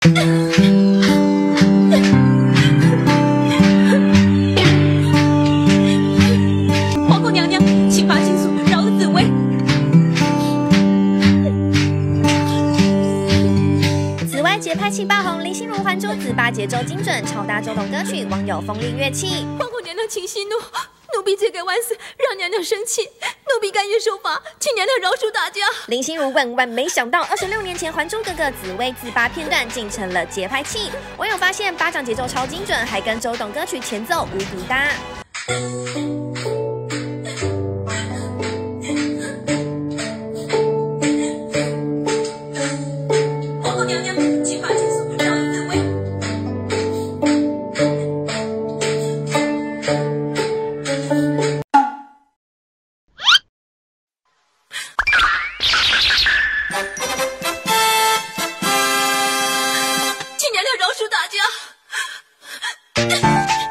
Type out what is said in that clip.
皇后娘娘，请发金速饶了紫薇。 紫薇节拍器爆红，林心如还珠子八节奏精准，超大周董歌曲，网友风铃乐器。 皇后娘娘，请息怒，奴婢罪该万死，让娘娘生气，奴婢甘愿受罚，请娘娘饶恕大家。 林心如万没想到，26年前《还珠格格》紫薇自八片段竟成了节拍器，网友发现巴掌节奏超精准，还跟周董歌曲前奏无敌搭。 皇后娘娘，请发金速饶了紫薇。请娘娘饶恕大家。